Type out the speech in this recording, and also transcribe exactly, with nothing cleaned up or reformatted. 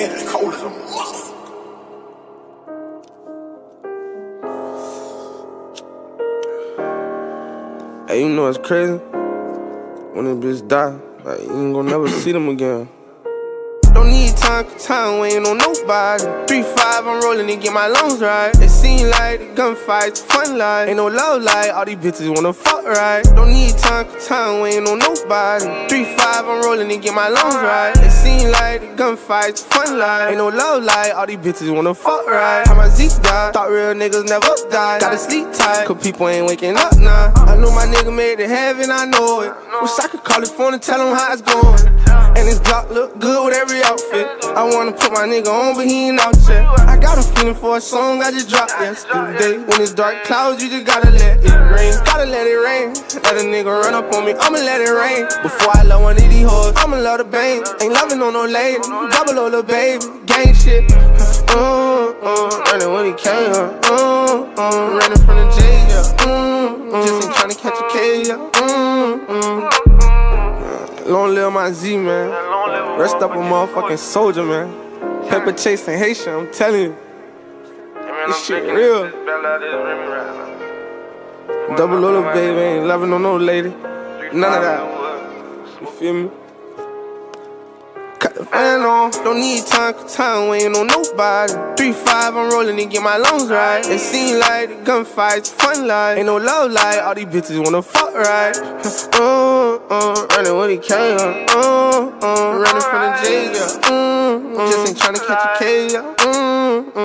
man, it's cold as a motherfucker. Hey, you know it's crazy? When a bitch die, like, you ain't gonna never see them again. Don't need time, cause time waiting on nobody. three five, I'm rolling and get my lungs right. It seem like the gunfights fun like. Ain't no love like, all these bitches wanna fuck right. Don't need time, cause time waiting on nobody. three five, I'm rolling and get my lungs right. It seem like the gunfights fun like. Ain't no love like, all these bitches wanna fuck right. How my Zeke died, thought real niggas never die. Gotta sleep tight, cause people ain't waking up now. I know my nigga made it heaven, I know it. Wish I could call his phone and tell him how it's going. And his Glock look good with every outfit. I wanna put my nigga on, but he ain't out yet. I got a feeling for a song I just dropped yesterday. When it's dark clouds, you just gotta let it rain. Gotta let it rain. Let a nigga run up on me, I'ma let it rain. Before I love one of these hoes, I'ma love the bang. Ain't loving on no lady, double O the baby, gang shit. Uh, uh, running when he came, uh, uh, running from the jail, yeah. uh, uh, Just ain't tryna catch a K, yeah. uh, uh. Long live my Z, man. Rest up a motherfucking soldier, man. Pepper chasing Haitian, I'm telling you. This shit real. Double little baby, ain't loving on no lady. None of that. You feel me? Cut the fan on. Don't need time, cause time waiting on nobody. three five, I'm rolling and get my lungs right. It seem like the gunfights fun like. Ain't no love like, all these bitches wanna fuck right. uh, uh, running when he came, uh, uh, running from the jail, yeah. uh, uh, Just ain't tryna catch a K, yeah. uh, uh.